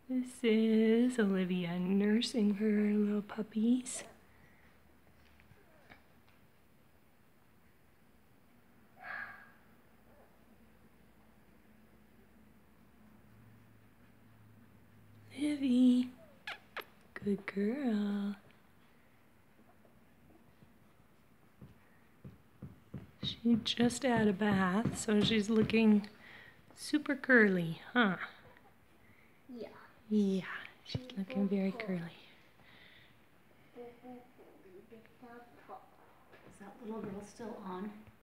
This is Olivia nursing her little puppies. Livy, good girl. She just had a bath, so she's looking super curly, huh? Yeah. Yeah, she's looking very curly. Is that little girl still on?